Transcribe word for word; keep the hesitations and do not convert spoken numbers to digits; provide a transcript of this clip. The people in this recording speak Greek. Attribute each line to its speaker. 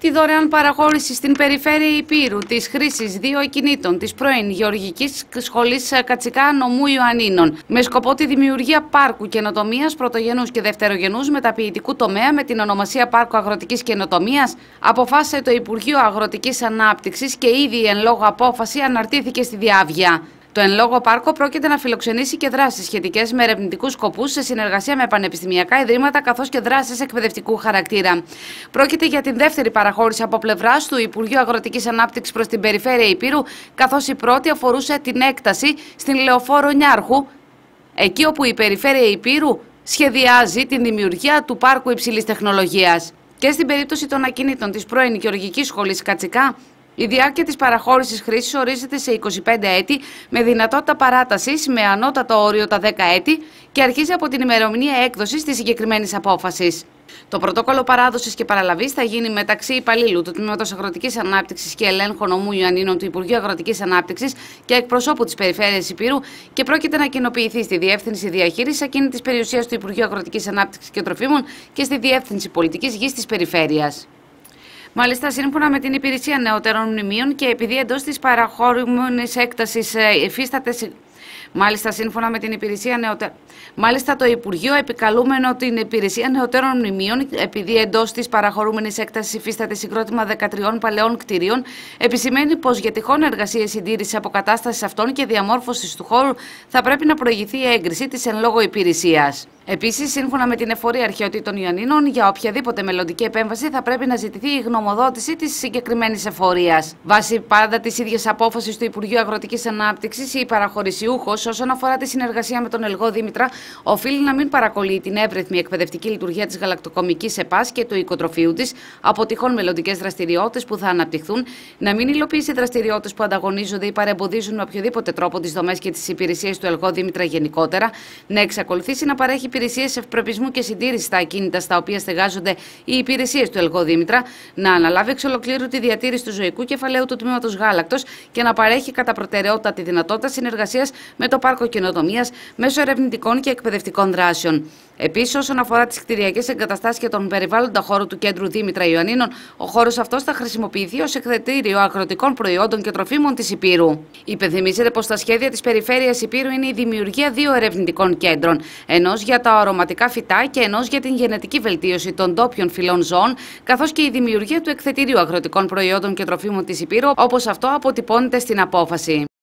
Speaker 1: Τη δωρεάν παραχώρηση στην περιφέρεια Ηπείρου της χρήσης δύο ακινήτων της πρώην Γεωργικής Σχολής Κατσικά νομού Ιωαννίνων με σκοπό τη δημιουργία πάρκου καινοτομίας πρωτογενούς και δευτερογενούς μεταποιητικού τομέα με την ονομασία Πάρκου Αγροτικής Καινοτομίας, αποφάσισε το Υπουργείο Αγροτικής Ανάπτυξης και ήδη η εν λόγω απόφαση αναρτήθηκε στη διάβγεια. Το εν λόγω πάρκο πρόκειται να φιλοξενήσει και δράσεις σχετικές με ερευνητικούς σκοπούς σε συνεργασία με πανεπιστημιακά ιδρύματα καθώς και δράσεις εκπαιδευτικού χαρακτήρα. Πρόκειται για την δεύτερη παραχώρηση από πλευράς του Υπουργείου Αγροτικής Ανάπτυξης προς την περιφέρεια Ηπείρου, καθώς η πρώτη αφορούσε την έκταση στην Λεωφόρο Νιάρχου, εκεί όπου η περιφέρεια Ηπείρου σχεδιάζει την δημιουργία του πάρκου υψηλής τεχνολογίας. Και στην περίπτωση των ακινήτων της πρώην Γεωργικής Σχολής Κατσικά, η διάρκεια της παραχώρησης χρήσης ορίζεται σε είκοσι πέντε έτη με δυνατότητα παράτασης με ανώτατο όριο τα δέκα έτη και αρχίζει από την ημερομηνία έκδοσης της συγκεκριμένης απόφασης. Το πρωτόκολλο παράδοσης και παραλαβής θα γίνει μεταξύ υπαλλήλου του Τμήματος Αγροτικής Ανάπτυξης και Ελέγχου νομού Ιωαννίνων του Υπουργείου Αγροτικής Ανάπτυξης και εκπροσώπου της Περιφέρειας Ηπείρου και πρόκειται να κοινοποιηθεί στη Διεύθυνση Διαχείρισης Ακίνητης Περιουσίας του Υπουργείου Αγροτικής Ανάπτυξης και Τροφίμων και στη Διεύθυνση Πολιτικής Γης της Περιφέρειας. Μάλιστα, σύμφωνα με την Υπηρεσία Νεωτέρων Μνημείων και επειδή εντός της παραχωρούμενης έκτασης υφίσταται. Μάλιστα, σύμφωνα με την Υπηρεσία Νεωτε... Μάλιστα, το Υπουργείο, επικαλούμενο την Υπηρεσία Νεωτέρων Μνημείων, επειδή εντός της παραχωρούμενης έκτασης υφίσταται συγκρότημα δεκατριών παλαιών κτηρίων, επισημαίνει πως για τυχόν εργασίες συντήρησης αποκατάστασης αυτών και διαμόρφωσης του χώρου θα πρέπει να προηγηθεί η έγκριση της εν λόγω υπηρεσίας. Επίσης, σύμφωνα με την Εφορία Αρχαιοτήτων Ιωαννίνων, για οποιαδήποτε μελλοντική επέμβαση θα πρέπει να ζητηθεί η γνωμοδότηση της συγκεκριμένης εφορίας. Βάσει πάντα της ίδιας απόφασης του Υπουργείου Αγροτικής Ανάπτυξης, η παραχωρησιούχος, όσον αφορά τη συνεργασία με τον Ελγό Δήμητρα, οφείλει να μην παρακολεί την εύρυθμη εκπαιδευτική λειτουργία της γαλακτοκομικής ΕΠΑΣ και του οικοτροφείου της από τυχόν μελλοντικές δραστηριότητες που θα αναπτυχθούν, να μην υλοποιήσει δραστηριότητες που ανταγωνίζονται ή παρεμποδίζουν με οποιοδήποτε τρόπο τις δομές και τις υπηρεσίες του Ελγό Δήμητρα γενικότερα, να εξακολουθήσει να παρέχει υπηρεσίες ευπρεπισμού και συντήρησης στα ακίνητα στα οποία στεγάζονται οι υπηρεσίες του Ελγό Δήμητρα, να αναλάβει εξ ολοκλήρου τη διατήρηση του ζωικού κεφαλαίου του τμήματος γάλακτος και να παρέχει κατά προτεραιότητα τη δυνατότητα συνεργασίας με το Πάρκο Καινοτομίας μέσω ερευνητικών και εκπαιδευτικών δράσεων. Επίσης, όσον αφορά τις κτηριακές εγκαταστάσεις και τον περιβάλλοντα χώρο του Κέντρου Δήμητρα Ιωαννίνων, ο χώρος αυτός θα χρησιμοποιηθεί ως εκθετήριο αγροτικών προϊόντων και τροφίμων της Ηπείρου. Υπενθυμίζεται πως τα σχέδια της Περιφέρειας Ηπείρου είναι η δημιουργία δύο ερευνητικών κέντρων, ενός για τα αρωματικά φυτά και ενός για την γενετική βελτίωση των ντόπιων φυλών ζώων, καθώς και η δημιουργία του εκθετηρίου αγροτικών προϊόντων και τροφίμων της Ηπείρου, όπως αυτό αποτυπώνεται στην απόφαση.